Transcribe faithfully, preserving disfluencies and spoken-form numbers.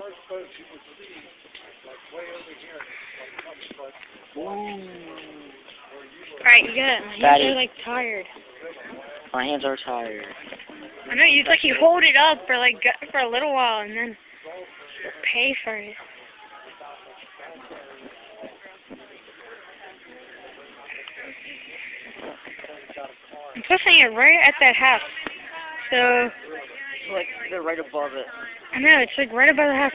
Alright, you got it. My hands Fatty. are like tired. My hands are tired. I know, you like you hold it up for like for a little while and then pay for it. I'm pushing it right at that house. So Like, they're right above it. I know, it's like right above the house.